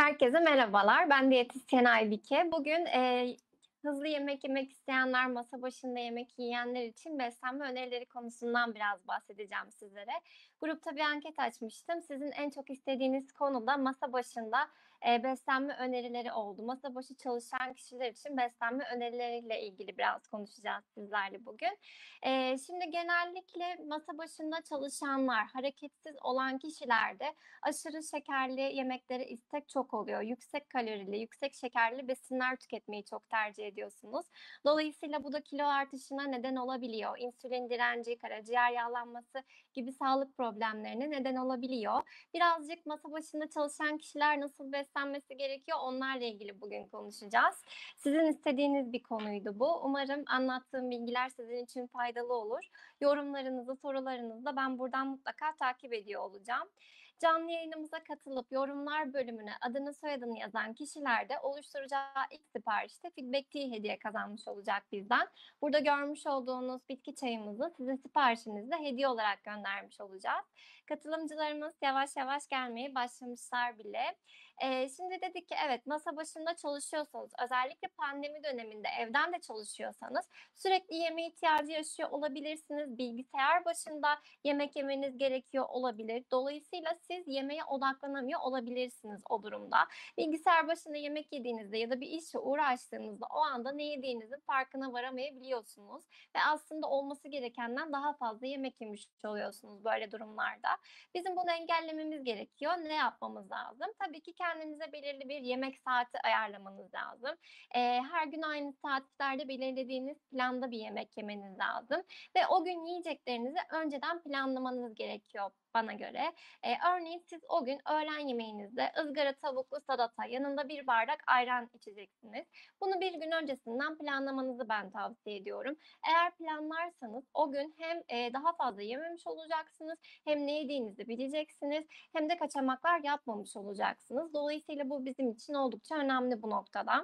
Herkese merhabalar. Ben diyetisyen Aybike. Bugün hızlı yemek yemek isteyenler, masa başında yemek yiyenler için beslenme önerileri konusundan biraz bahsedeceğim sizlere. Grupta bir anket açmıştım. Sizin en çok istediğiniz konu da masa başında beslenme önerileri oldu. Masa başı çalışan kişiler için beslenme önerileriyle ilgili biraz konuşacağız sizlerle bugün. Şimdi genellikle masa başında çalışanlar, hareketsiz olan kişilerde aşırı şekerli yemeklere istek çok oluyor. Yüksek kalorili, yüksek şekerli besinler tüketmeyi çok tercih ediyorsunuz. Dolayısıyla bu da kilo artışına neden olabiliyor. İnsülin direnci, karaciğer yağlanması gibi sağlık problemlerine neden olabiliyor. Birazcık masa başında çalışan kişiler nasıl beslenmesi gerekiyor onlarla ilgili bugün konuşacağız. Sizin istediğiniz bir konuydu bu. Umarım anlattığım bilgiler sizin için faydalı olur. Yorumlarınızı, sorularınızı da ben buradan mutlaka takip ediyor olacağım. Canlı yayınımıza katılıp yorumlar bölümüne adını soyadını yazan kişiler de oluşturacağı ilk siparişte Feedback Tea hediye kazanmış olacak bizden. Burada görmüş olduğunuz bitki çayımızı sizin siparişinizde hediye olarak göndermiş olacağız. Katılımcılarımız yavaş yavaş gelmeye başlamışlar bile. Şimdi dedik ki evet, masa başında çalışıyorsanız, özellikle pandemi döneminde evden de çalışıyorsanız sürekli yeme ihtiyacı yaşıyor olabilirsiniz. Bilgisayar başında yemek yemeniz gerekiyor olabilir. Dolayısıyla siz yemeğe odaklanamıyor olabilirsiniz o durumda. Bilgisayar başında yemek yediğinizde ya da bir işle uğraştığınızda o anda ne yediğinizin farkına varamayabiliyorsunuz ve aslında olması gerekenden daha fazla yemek yemiş oluyorsunuz böyle durumlarda. Bizim bunu engellememiz gerekiyor. Ne yapmamız lazım? Tabii ki kendinize belirli bir yemek saati ayarlamanız lazım. Her gün aynı saatlerde belirlediğiniz planda bir yemek yemeniz lazım ve o gün yiyeceklerinizi önceden planlamanız gerekiyor bana göre. Örneğin siz o gün öğlen yemeğinizde ızgara tavuklu salata, yanında bir bardak ayran içeceksiniz. Bunu bir gün öncesinden planlamanızı ben tavsiye ediyorum. Eğer planlarsanız o gün hem daha fazla yememiş olacaksınız, hem ne yediğinizi bileceksiniz, hem de kaçamaklar yapmamış olacaksınız. Dolayısıyla bu bizim için oldukça önemli bu noktada.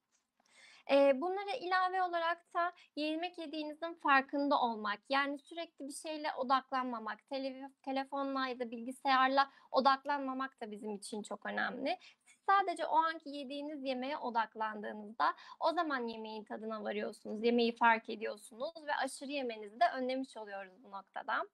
Bunlara ilave olarak da yemek yediğinizin farkında olmak, yani sürekli bir şeyle odaklanmamak, telefonla ya da bilgisayarla odaklanmamak da bizim için çok önemli. Siz sadece o anki yediğiniz yemeğe odaklandığınızda o zaman yemeğin tadına varıyorsunuz, yemeği fark ediyorsunuz ve aşırı yemenizi de önlemiş oluyoruz bu noktada.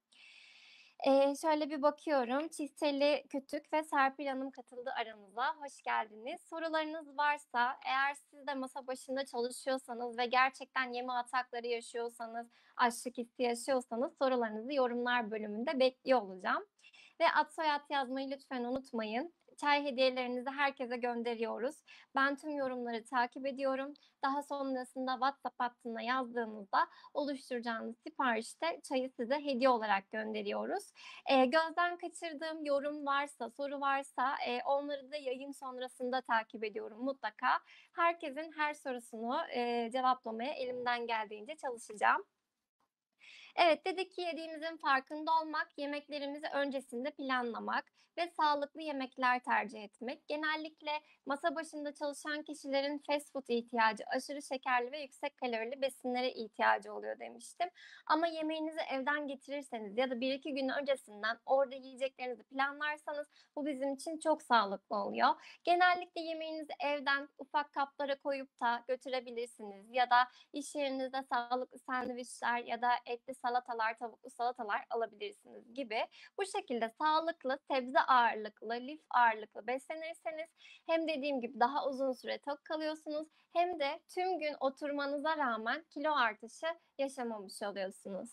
Şöyle bir bakıyorum. Çiğseli Kütük ve Serpil Hanım katıldı aramıza. Hoş geldiniz. Sorularınız varsa, eğer siz de masa başında çalışıyorsanız ve gerçekten yeme atakları yaşıyorsanız, açlık hissi yaşıyorsanız sorularınızı yorumlar bölümünde bekliyor olacağım. Ve ad soyad yazmayı lütfen unutmayın. Çay hediyelerinizi herkese gönderiyoruz. Ben tüm yorumları takip ediyorum. Daha sonrasında WhatsApp hattına yazdığınızda oluşturacağınız siparişte çayı size hediye olarak gönderiyoruz. Gözden kaçırdığım yorum varsa, soru varsa onları da yayın sonrasında takip ediyorum mutlaka. Herkesin her sorusunu cevaplamaya elimden geldiğince çalışacağım. Evet, dedik ki yediğimizin farkında olmak, yemeklerimizi öncesinde planlamak ve sağlıklı yemekler tercih etmek. Genellikle masa başında çalışan kişilerin fast food ihtiyacı, aşırı şekerli ve yüksek kalorili besinlere ihtiyacı oluyor demiştim. Ama yemeğinizi evden getirirseniz ya da bir iki gün öncesinden orada yiyeceklerinizi planlarsanız bu bizim için çok sağlıklı oluyor. Genellikle yemeğinizi evden ufak kaplara koyup da götürebilirsiniz ya da iş yerinizde sağlıklı sandviçler ya da etli salatalar, tavuklu salatalar alabilirsiniz gibi. Bu şekilde sağlıklı, sebze ağırlıklı, lif ağırlıklı beslenirseniz hem dediğim gibi daha uzun süre tok kalıyorsunuz, hem de tüm gün oturmanıza rağmen kilo artışı yaşamamış oluyorsunuz.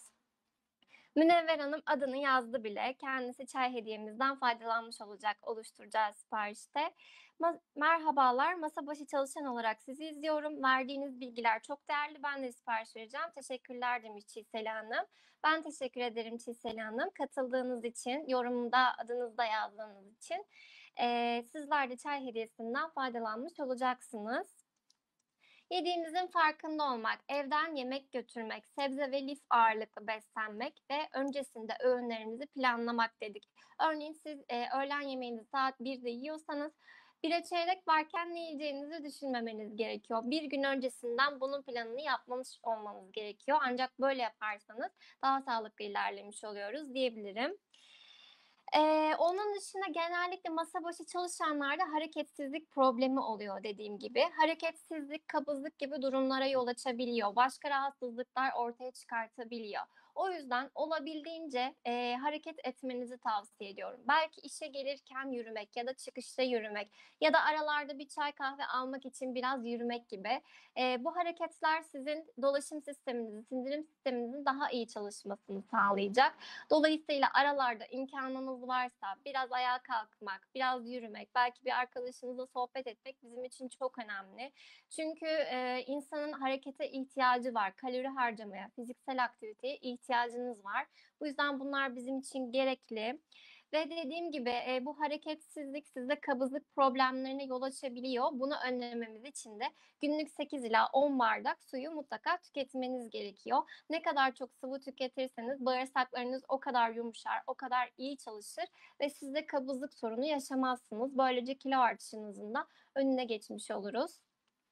Münevver Hanım adını yazdı bile. Kendisi çay hediyemizden faydalanmış olacak oluşturacağı siparişte. Merhabalar, masa başı çalışan olarak sizi izliyorum. Verdiğiniz bilgiler çok değerli. Ben de sipariş vereceğim. Teşekkürler demiş Çiğseli Hanım. Ben teşekkür ederim Çiğseli Hanım. Katıldığınız için, yorumda adınızı da yazdığınız için. Sizler de çay hediyesinden faydalanmış olacaksınız. Yediğimizin farkında olmak, evden yemek götürmek, sebze ve lif ağırlıklı beslenmek ve öncesinde öğünlerimizi planlamak dedik. Örneğin siz öğlen yemeğinizi saat 1'de yiyorsanız 1'e çeyrek varken ne yiyeceğinizi düşünmemeniz gerekiyor. Bir gün öncesinden bunun planını yapmış olmanız gerekiyor. Ancak böyle yaparsanız daha sağlıklı ilerlemiş oluyoruz diyebilirim. Onun dışında genellikle masa başı çalışanlarda hareketsizlik problemi oluyor dediğim gibi. Hareketsizlik, kabızlık gibi durumlara yol açabiliyor. Başka rahatsızlıklar ortaya çıkartabiliyor. O yüzden olabildiğince, hareket etmenizi tavsiye ediyorum. Belki işe gelirken yürümek ya da çıkışta yürümek ya da aralarda bir çay kahve almak için biraz yürümek gibi. Bu hareketler sizin dolaşım sisteminizi, sindirim sisteminizin daha iyi çalışmasını sağlayacak. Dolayısıyla aralarda imkanınız varsa biraz ayağa kalkmak, biraz yürümek, belki bir arkadaşınızla sohbet etmek bizim için çok önemli. Çünkü insanın harekete ihtiyacı var, kalori harcamaya, fiziksel aktiviteye ihtiyacınız var. Bu yüzden bunlar bizim için gerekli. Ve dediğim gibi bu hareketsizlik sizde kabızlık problemlerine yol açabiliyor. Bunu önlememiz için de günlük 8 ila 10 bardak suyu mutlaka tüketmeniz gerekiyor. Ne kadar çok sıvı tüketirseniz bağırsaklarınız o kadar yumuşar, o kadar iyi çalışır ve siz de kabızlık sorunu yaşamazsınız. Böylece kilo artışınızın da önüne geçmiş oluruz.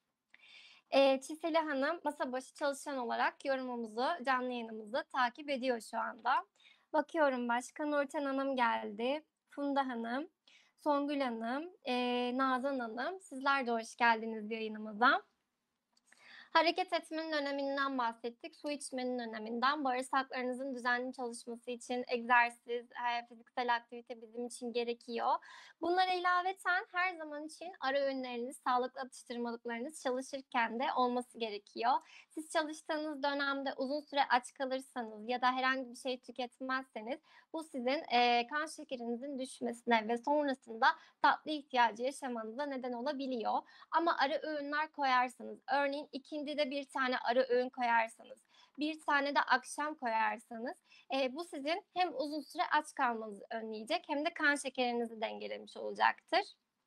Çiseli Hanım masa başı çalışan olarak yorumumuzu, canlı yayınımızı takip ediyor şu anda. Bakıyorum başka Nurten Hanım geldi, Funda Hanım, Songül Hanım, Nazan Hanım. Sizler de hoş geldiniz yayınımıza. Hareket etmenin öneminden bahsettik, su içmenin öneminden, bağırsaklarınızın düzenli çalışması için egzersiz, fiziksel aktivite bizim için gerekiyor. Bunlara ilaveten her zaman için ara öğünleriniz, sağlıklı atıştırmalıklarınız çalışırken de olması gerekiyor. Siz çalıştığınız dönemde uzun süre aç kalırsanız ya da herhangi bir şey tüketmezseniz bu sizin kan şekerinizin düşmesine ve sonrasında tatlı ihtiyacı yaşamanıza neden olabiliyor. Ama ara öğünler koyarsanız, örneğin ikindide bir tane ara öğün koyarsanız, bir tane de akşam koyarsanız, bu sizin hem uzun süre aç kalmanızı önleyecek hem de kan şekerinizi dengelemiş olacaktır.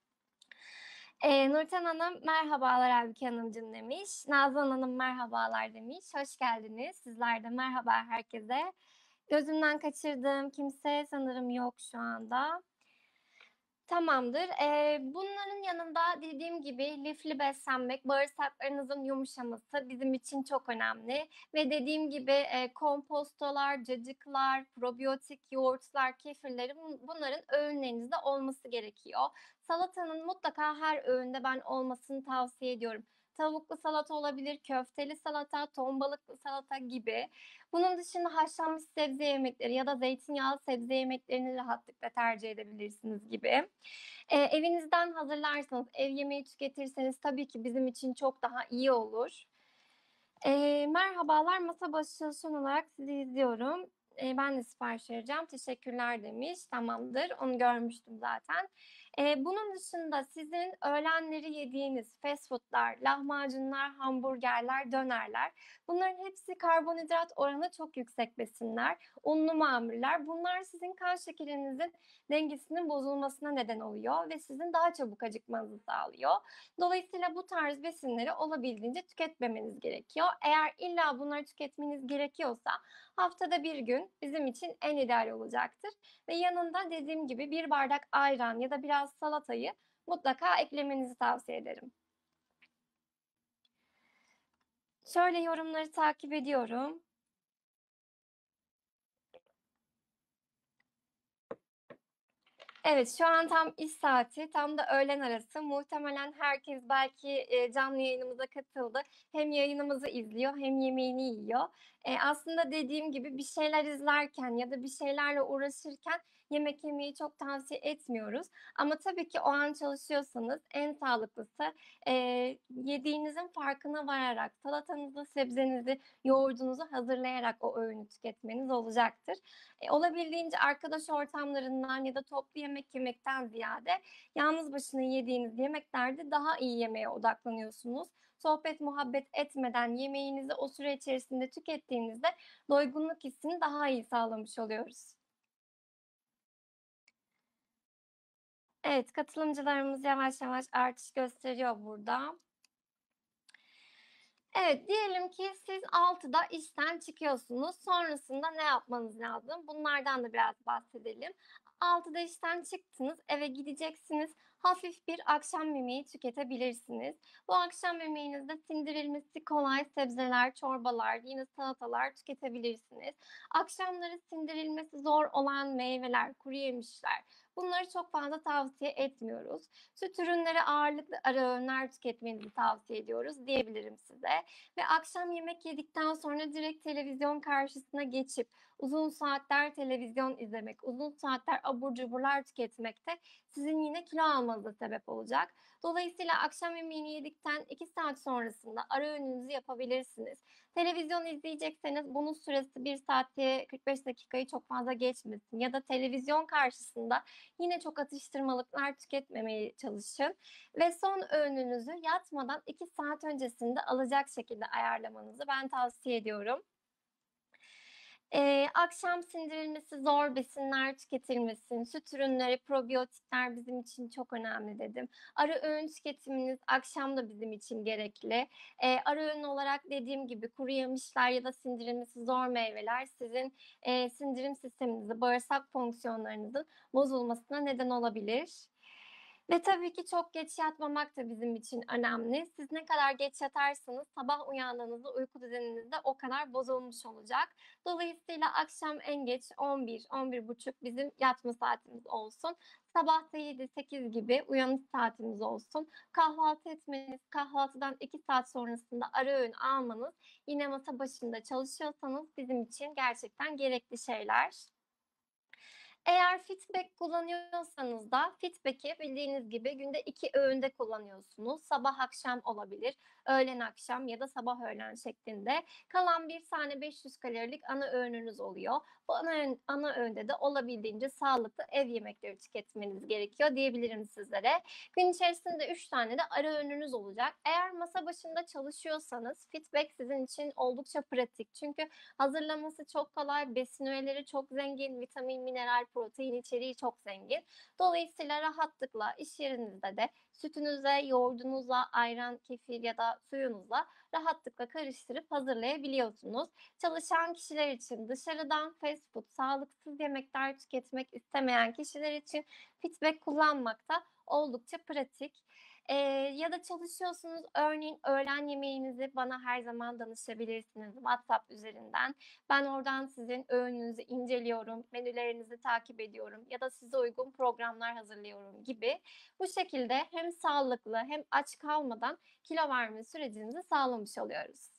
Nurten Hanım merhabalar Aybüke Hanımcığım demiş. Nazan Hanım merhabalar demiş. Hoş geldiniz. Sizler de merhaba herkese. Gözümden kaçırdığım kimse sanırım yok şu anda. Tamamdır. Bunların yanında dediğim gibi lifli beslenmek, bağırsaklarınızın yumuşaması bizim için çok önemli ve dediğim gibi, kompostolar, cacıklar, probiyotik yoğurtlar, kefirleri bunların öğünlerinizde olması gerekiyor. Salatanın mutlaka her öğünde ben olmasını tavsiye ediyorum. Tavuklu salata olabilir, köfteli salata, ton balıklı salata gibi. Bunun dışında haşlanmış sebze yemekleri ya da zeytinyağlı sebze yemeklerini rahatlıkla tercih edebilirsiniz gibi. Evinizden hazırlarsanız, ev yemeği tüketirseniz tabii ki bizim için çok daha iyi olur. Merhabalar, masa başı çalışan olarak sizi izliyorum. Ben de sipariş vereceğim. Teşekkürler demiş. Tamamdır. Onu görmüştüm zaten. Bunun dışında sizin öğlenleri yediğiniz fast food'lar, lahmacunlar, hamburgerler, dönerler bunların hepsi karbonhidrat oranı çok yüksek besinler, unlu mamuller. Bunlar sizin kan şekerinizin dengesinin bozulmasına neden oluyor ve sizin daha çabuk acıkmanızı sağlıyor. Dolayısıyla bu tarz besinleri olabildiğince tüketmemeniz gerekiyor. Eğer illa bunları tüketmeniz gerekiyorsa haftada bir gün bizim için en ideal olacaktır. Ve yanında dediğim gibi bir bardak ayran ya da biraz salatayı mutlaka eklemenizi tavsiye ederim. Şöyle yorumları takip ediyorum. Evet, şu an tam iş saati, tam da öğlen arası. Muhtemelen herkes belki, canlı yayınımıza katıldı. Hem yayınımızı izliyor hem yemeğini yiyor. Aslında dediğim gibi bir şeyler izlerken ya da bir şeylerle uğraşırken yemek yemeyi çok tavsiye etmiyoruz. Ama tabii ki o an çalışıyorsanız en sağlıklısı, yediğinizin farkına vararak, salatanızı, sebzenizi, yoğurdunuzu hazırlayarak o öğünü tüketmeniz olacaktır. Olabildiğince arkadaş ortamlarından ya da toplu yemek yemekten ziyade yalnız başına yediğiniz yemeklerde daha iyi yemeğe odaklanıyorsunuz. Sohbet muhabbet etmeden yemeğinizi o süre içerisinde tükettiğinizde doygunluk hissini daha iyi sağlamış oluyoruz. Evet, katılımcılarımız yavaş yavaş artış gösteriyor burada. Evet, diyelim ki siz 6'da işten çıkıyorsunuz. Sonrasında ne yapmanız lazım? Bunlardan da biraz bahsedelim. 6'da işten çıktınız, eve gideceksiniz. Hafif bir akşam yemeği tüketebilirsiniz. Bu akşam yemeğinizde sindirilmesi kolay sebzeler, çorbalar, yine salatalar tüketebilirsiniz. Akşamları sindirilmesi zor olan meyveler, kuru yemişler, bunları çok fazla tavsiye etmiyoruz. Süt ürünleri ağırlıklı ara öğünler tüketmenizi tavsiye ediyoruz diyebilirim size. Ve akşam yemek yedikten sonra direkt televizyon karşısına geçip uzun saatler televizyon izlemek, uzun saatler abur cuburlar tüketmek de sizin yine kilo almanıza sebep olacak. Dolayısıyla akşam yemeğini yedikten 2 saat sonrasında ara öğününüzü yapabilirsiniz. Televizyon izleyecekseniz bunun süresi 1 saati 45 dakikayı çok fazla geçmesin ya da televizyon karşısında yine çok atıştırmalıklar tüketmemeye çalışın ve son öğününüzü yatmadan 2 saat öncesinde alacak şekilde ayarlamanızı ben tavsiye ediyorum. Akşam sindirilmesi zor besinler tüketilmesin. Süt ürünleri, probiyotikler bizim için çok önemli dedim. Ara öğün tüketiminiz akşam da bizim için gerekli. Ara öğün olarak dediğim gibi kuru yemişler ya da sindirilmesi zor meyveler sizin, sindirim sisteminizi, bağırsak fonksiyonlarınızın bozulmasına neden olabilir. Ve tabii ki çok geç yatmamak da bizim için önemli. Siz ne kadar geç yatarsanız sabah uyandığınızda uyku düzeniniz de o kadar bozulmuş olacak. Dolayısıyla akşam en geç 11-11.30 bizim yatma saatimiz olsun. Sabah da 7-8 gibi uyanış saatimiz olsun. Kahvaltı etmeniz, kahvaltıdan 2 saat sonrasında ara öğün almanız, yine masa başında çalışıyorsanız bizim için gerçekten gerekli şeyler. Eğer Fitbek kullanıyorsanız da Fitbek'i bildiğiniz gibi günde 2 öğünde kullanıyorsunuz. Sabah akşam olabilir, öğlen akşam ya da sabah öğlen şeklinde. Kalan bir tane 500 kalorilik ana öğününüz oluyor. Bu ana öğünde de olabildiğince sağlıklı ev yemekleri tüketmeniz gerekiyor diyebilirim sizlere. Gün içerisinde 3 tane de ara öğününüz olacak. Eğer masa başında çalışıyorsanız Fitbek sizin için oldukça pratik. Çünkü hazırlaması çok kolay, besin öğeleri çok zengin, vitamin, mineral, protein içeriği çok zengin. Dolayısıyla rahatlıkla iş yerinizde de sütünüze, yoğurdunuzla, ayran, kefir ya da suyunuzla rahatlıkla karıştırıp hazırlayabiliyorsunuz. Çalışan kişiler için, dışarıdan fast food, sağlıksız yemekler tüketmek istemeyen kişiler için Fitbek kullanmak da oldukça pratik. Ya da çalışıyorsunuz, örneğin öğlen yemeğinizi bana her zaman danışabilirsiniz WhatsApp üzerinden. Ben oradan sizin öğününüzü inceliyorum, menülerinizi takip ediyorum ya da size uygun programlar hazırlıyorum gibi. Bu şekilde hem sağlıklı hem aç kalmadan kilo verme sürecinizi sağlamış oluyoruz.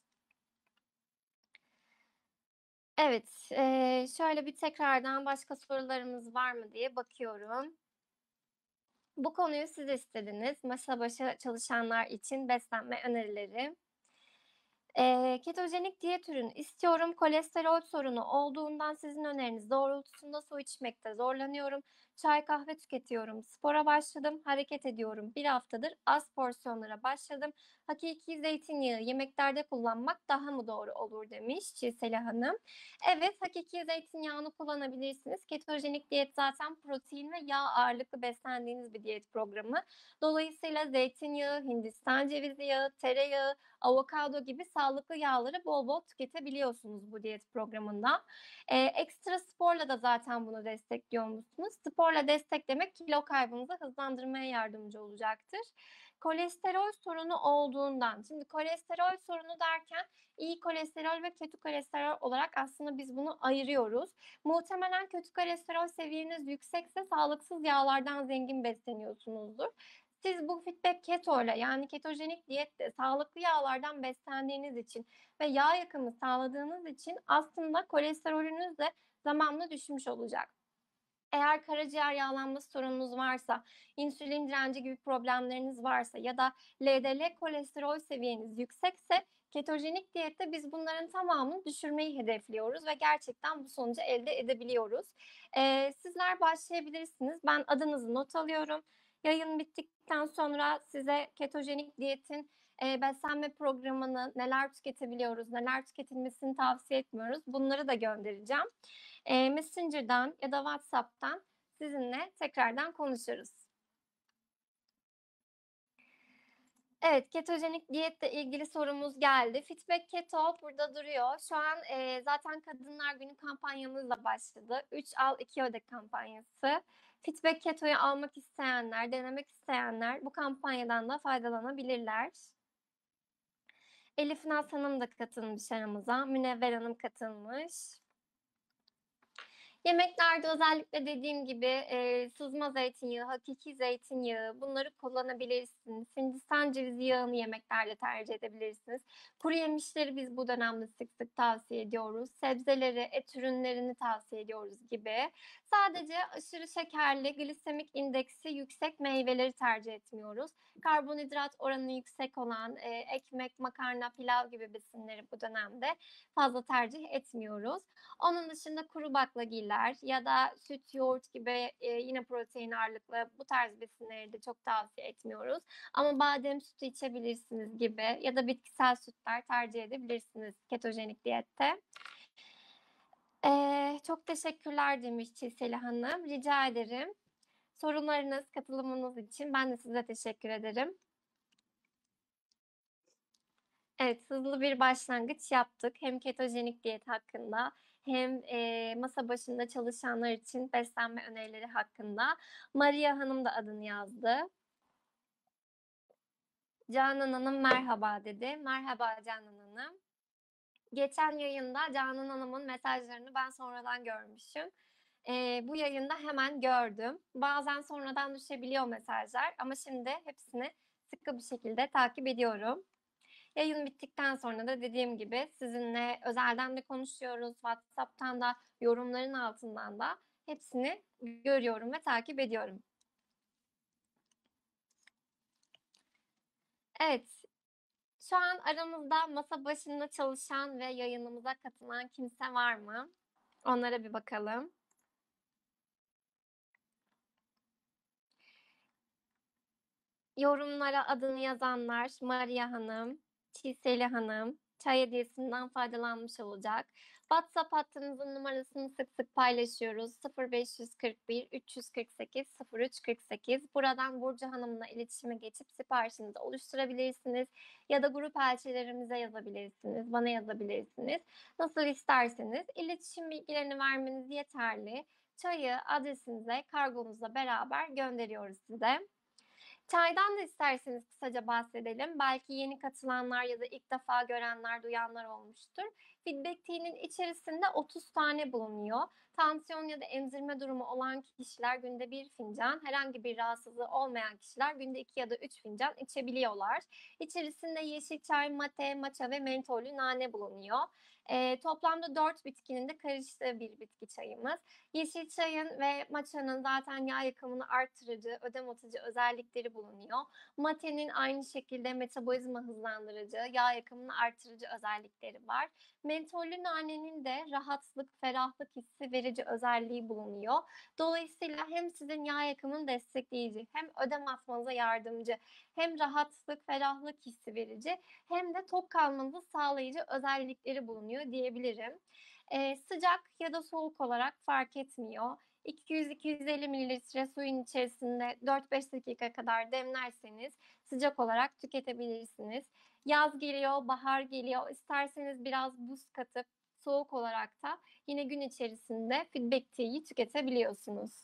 Evet, şöyle bir tekrardan başka sorularımız var mı diye bakıyorum. Bu konuyu siz istediniz. Masa başı çalışanlar için beslenme önerileri. Ketojenik diyet ürünü istiyorum. Kolesterol sorunu olduğundan sizin öneriniz doğrultusunda su içmekte zorlanıyorum. Çay, kahve tüketiyorum. Spora başladım, hareket ediyorum. 1 haftadır az porsiyonlara başladım. Hakiki zeytinyağı yemeklerde kullanmak daha mı doğru olur demiş Çiğsela Hanım. Evet, hakiki zeytinyağını kullanabilirsiniz. Ketojenik diyet zaten protein ve yağ ağırlıklı beslendiğiniz bir diyet programı. Dolayısıyla zeytinyağı, Hindistan cevizi yağı, tereyağı, avokado gibi sağlıklı yağları bol bol tüketebiliyorsunuz bu diyet programında. Ekstra sporla da zaten bunu destekliyormuşsunuz. Sporla desteklemek kilo kaybınızı hızlandırmaya yardımcı olacaktır. Kolesterol sorunu olduğundan, şimdi kolesterol sorunu derken iyi kolesterol ve kötü kolesterol olarak aslında biz bunu ayırıyoruz. Muhtemelen kötü kolesterol seviyeniz yüksekse sağlıksız yağlardan zengin besleniyorsunuzdur. Siz bu Fitbek Keto'yla yani ketojenik diyette sağlıklı yağlardan beslendiğiniz için ve yağ yakımı sağladığınız için aslında kolesterolünüz de zamanla düşmüş olacak. Eğer karaciğer yağlanması sorununuz varsa, insülin direnci gibi problemleriniz varsa ya da LDL kolesterol seviyeniz yüksekse ketojenik diyette biz bunların tamamını düşürmeyi hedefliyoruz ve gerçekten bu sonucu elde edebiliyoruz. Sizler başlayabilirsiniz. Ben adınızı not alıyorum. Yayın bittikten sonra size ketojenik diyetin beslenme programını, neler tüketebiliyoruz, neler tüketilmesini tavsiye etmiyoruz, bunları da göndereceğim. Messenger'dan ya da WhatsApp'tan sizinle tekrardan konuşuruz. Evet, ketojenik diyetle ilgili sorumuz geldi. Fitback Keto burada duruyor. Şu an, zaten Kadınlar Günü kampanyamız başladı. 3 al 2 öde kampanyası. Fitback Keto'yu almak isteyenler, denemek isteyenler bu kampanyadan da faydalanabilirler. Elif Naz Hanım da katılmış aramıza. Münevver Hanım katılmış. Yemeklerde özellikle dediğim gibi, sızma zeytinyağı, hakiki zeytinyağı bunları kullanabilirsiniz. Hindistan cevizi yağını yemeklerde tercih edebilirsiniz. Kuru yemişleri biz bu dönemde sık sık tavsiye ediyoruz. Sebzeleri, et ürünlerini tavsiye ediyoruz gibi. Sadece aşırı şekerli, glisemik indeksi yüksek meyveleri tercih etmiyoruz. Karbonhidrat oranı yüksek olan, ekmek, makarna, pilav gibi besinleri bu dönemde fazla tercih etmiyoruz. Onun dışında kuru baklagiller ya da süt, yoğurt gibi, yine protein ağırlıklı bu tarz besinleri de çok tavsiye etmiyoruz. Ama badem sütü içebilirsiniz gibi ya da bitkisel sütler tercih edebilirsiniz ketojenik diyette. Çok teşekkürler demiş Çiğseli Hanım. Rica ederim. Sorularınız, katılımınız için ben de size teşekkür ederim. Evet, hızlı bir başlangıç yaptık. Hem ketojenik diyet hakkında hem, masa başında çalışanlar için beslenme önerileri hakkında. Maria Hanım da adını yazdı. Canan Hanım merhaba dedi. Merhaba Canan Hanım. Geçen yayında Canan Hanım'ın mesajlarını ben sonradan görmüşüm. Bu yayında hemen gördüm. Bazen sonradan düşebiliyor mesajlar ama şimdi hepsini sıkı bir şekilde takip ediyorum. Yayın bittikten sonra da dediğim gibi sizinle özelden de konuşuyoruz. WhatsApp'tan da yorumların altından da hepsini görüyorum ve takip ediyorum. Evet, şu an aramızda masa başında çalışan ve yayınımıza katılan kimse var mı? Onlara bir bakalım. Yorumlara adını yazanlar Maria Hanım, Çiğseli Hanım, çay hediyesinden faydalanmış olacak. WhatsApp hattımızın numarasını sık sık paylaşıyoruz. 0541 348 0348. Buradan Burcu Hanım'la iletişime geçip siparişinizi oluşturabilirsiniz. Ya da grup elçilerimize yazabilirsiniz, bana yazabilirsiniz. Nasıl isterseniz iletişim bilgilerini vermeniz yeterli. Çayı adresinize kargomuzla beraber gönderiyoruz size. Çaydan da isterseniz kısaca bahsedelim. Belki yeni katılanlar ya da ilk defa görenler, duyanlar olmuştur. Feedback Tea'nin içerisinde 30 tane bulunuyor. Tansiyon ya da emzirme durumu olan kişiler günde 1 fincan, herhangi bir rahatsızlığı olmayan kişiler günde 2 ya da 3 fincan içebiliyorlar. İçerisinde yeşil çay, mate, matcha ve mentollü nane bulunuyor. Toplamda 4 bitkinin de karıştığı bir bitki çayımız. Yeşil çayın ve matcha'nın zaten yağ yakımını artırıcı, ödem atıcı özellikleri bulunuyor. Mate'nin aynı şekilde metabolizma hızlandırıcı, yağ yakımını artırıcı özellikleri var. Mentollü nanenin de rahatlık, ferahlık hissi verici özelliği bulunuyor. Dolayısıyla hem sizin yağ yakımını destekleyici, hem ödem atmanıza yardımcı, hem rahatlık, ferahlık hissi verici, hem de tok kalmanızı sağlayıcı özellikleri bulunuyor diyebilirim. Sıcak ya da soğuk olarak fark etmiyor. 200-250 mililitre suyun içerisinde 4-5 dakika kadar demlerseniz sıcak olarak tüketebilirsiniz. Yaz geliyor, bahar geliyor. İsterseniz biraz buz katıp soğuk olarak da yine gün içerisinde Feedback Tea'yi tüketebiliyorsunuz.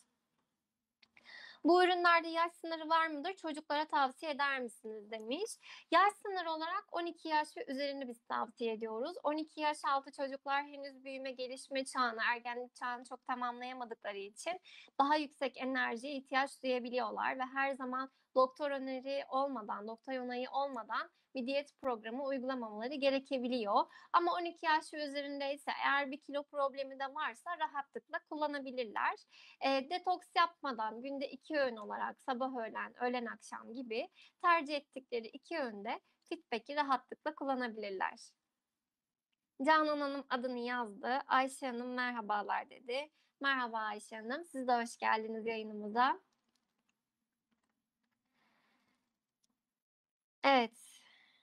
Bu ürünlerde yaş sınırı var mıdır? Çocuklara tavsiye eder misiniz demiş. Yaş sınırı olarak 12 yaş ve üzerini biz tavsiye ediyoruz. 12 yaş altı çocuklar henüz büyüme, gelişme çağını, ergenlik çağını çok tamamlayamadıkları için daha yüksek enerjiye ihtiyaç duyabiliyorlar ve her zaman doktor öneri olmadan, doktor onayı olmadan bir diyet programı uygulamamaları gerekebiliyor. Ama 12 yaş ve üzerindeyse eğer bir kilo problemi de varsa rahatlıkla kullanabilirler. Detoks yapmadan günde 2 öğün olarak sabah öğlen, öğlen akşam gibi tercih ettikleri 2 öğünde Fitback'i rahatlıkla kullanabilirler. Canan Hanım adını yazdı. Ayşe Hanım merhabalar dedi. Merhaba Ayşe Hanım. Siz de hoş geldiniz yayınımıza. Evet,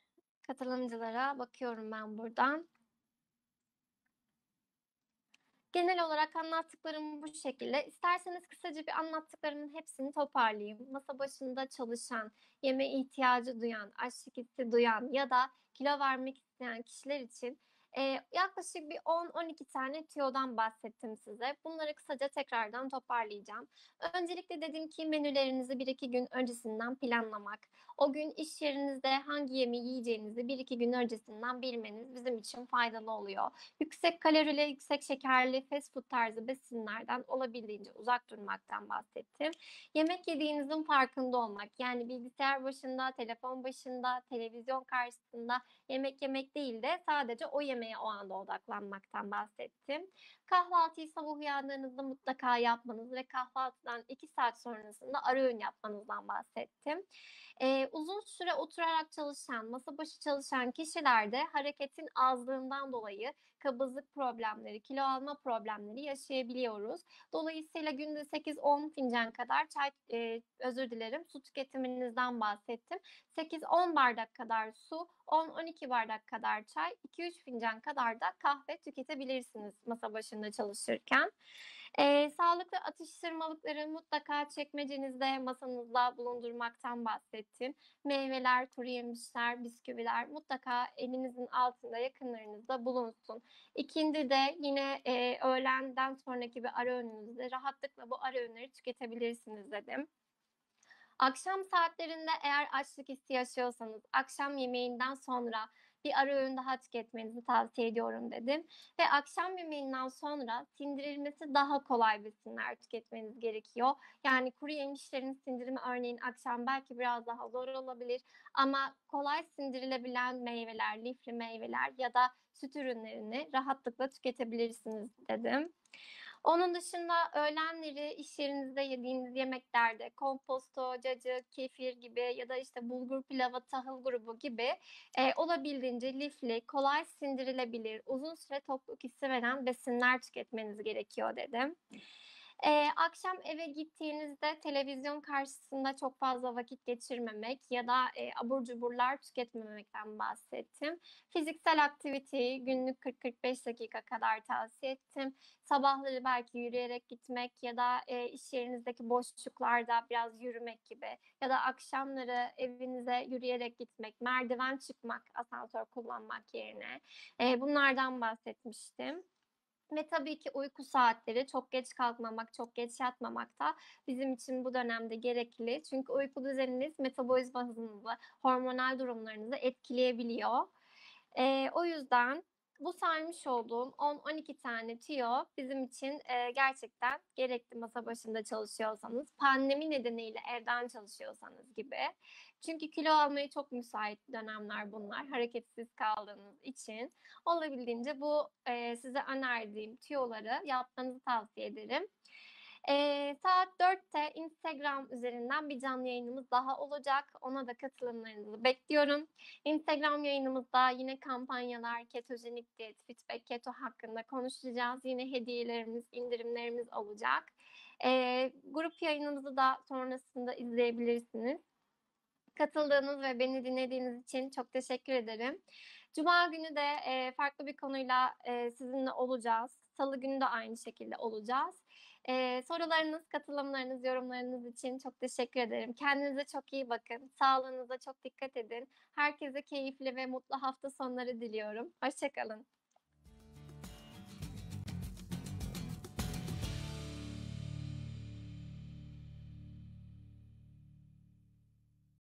katılımcılara bakıyorum ben buradan. Genel olarak anlattıklarım bu şekilde. İsterseniz kısaca bir anlattıklarımın hepsini toparlayayım. Masa başında çalışan, yeme ihtiyacı duyan, açlık hissi duyan ya da kilo vermek isteyen kişiler için yaklaşık bir 10-12 tane tüyodan bahsettim size. Bunları kısaca tekrardan toparlayacağım. Öncelikle dedim ki menülerinizi 1-2 gün öncesinden planlamak. O gün iş yerinizde hangi yemeği yiyeceğinizi 1-2 gün öncesinden bilmeniz bizim için faydalı oluyor. Yüksek kalorili, yüksek şekerli fast food tarzı besinlerden olabildiğince uzak durmaktan bahsettim. Yemek yediğinizin farkında olmak, yani bilgisayar başında, telefon başında, televizyon karşısında yemek yemek değil de sadece o yemeğe o anda odaklanmaktan bahsettim. Kahvaltıyı sabah uyandığınızda mutlaka yapmanız ve kahvaltıdan 2 saat sonrasında ara öğün yapmanızdan bahsettim. Uzun süre oturarak çalışan, masa başı çalışan kişilerde hareketin azlığından dolayı kabızlık problemleri, kilo alma problemleri yaşayabiliyoruz. Dolayısıyla günde 8-10 fincan kadar çay, özür dilerim, su tüketiminizden bahsettim. 8-10 bardak kadar su, 10-12 bardak kadar çay, 2-3 fincan kadar da kahve tüketebilirsiniz masa başında çalışırken. Sağlıklı atıştırmalıkları mutlaka çekmecenizde, masanızda bulundurmaktan bahsettim. Meyveler, kuru yemişler, bisküviler mutlaka elinizin altında, yakınlarınızda bulunsun. İkindide yine öğlenden sonraki bir ara öğününüzde rahatlıkla bu ara öğünleri tüketebilirsiniz dedim. Akşam saatlerinde eğer açlık hissi yaşıyorsanız akşam yemeğinden sonra bir ara öğün daha tüketmenizi tavsiye ediyorum dedim. Ve akşam yemeğinden sonra sindirilmesi daha kolay besinler tüketmeniz gerekiyor. Yani kuru yemişlerin sindirimi örneğin akşam belki biraz daha zor olabilir ama kolay sindirilebilen meyveler, lifli meyveler ya da süt ürünlerini rahatlıkla tüketebilirsiniz dedim. Onun dışında öğlenleri iş yerinizde yediğiniz yemeklerde komposto, cacık, kefir gibi ya da işte bulgur pilavı, tahıl grubu gibi olabildiğince lifli, kolay sindirilebilir, uzun süre tokluk hissi veren besinler tüketmeniz gerekiyor dedim. Akşam eve gittiğinizde televizyon karşısında çok fazla vakit geçirmemek ya da abur cuburlar tüketmemekten bahsettim. Fiziksel aktiviteyi günlük 40-45 dakika kadar tavsiye ettim. Sabahları belki yürüyerek gitmek ya da iş yerinizdeki boşluklarda biraz yürümek gibi ya da akşamları evinize yürüyerek gitmek, merdiven çıkmak, asansör kullanmak yerine bunlardan bahsetmiştim. Ve tabii ki uyku saatleri, çok geç kalkmamak, çok geç yatmamak da bizim için bu dönemde gerekli. Çünkü uyku düzeniniz metabolizma hızınızı, hormonal durumlarınızı etkileyebiliyor. O yüzden bu saymış olduğum 10-12 tane tüyo bizim için gerçekten gerekli masa başında çalışıyorsanız, pandemi nedeniyle evden çalışıyorsanız gibi. Çünkü kilo almaya çok müsait dönemler bunlar, hareketsiz kaldığınız için. Olabildiğince bu size önerdiğim tüyoları yapmanızı tavsiye ederim. Saat 4'te Instagram üzerinden bir canlı yayınımız daha olacak. Ona da katılımlarınızı bekliyorum. Instagram yayınımızda yine kampanyalar, ketojenik diyet, Fitback Keto hakkında konuşacağız. Yine hediyelerimiz, indirimlerimiz olacak. Grup yayınımızı da sonrasında izleyebilirsiniz. Katıldığınız ve beni dinlediğiniz için çok teşekkür ederim. Cuma günü de farklı bir konuyla sizinle olacağız. Salı günü de aynı şekilde olacağız. Sorularınız, katılımlarınız, yorumlarınız için çok teşekkür ederim. Kendinize çok iyi bakın. Sağlığınıza çok dikkat edin. Herkese keyifli ve mutlu hafta sonları diliyorum. Hoşça kalın.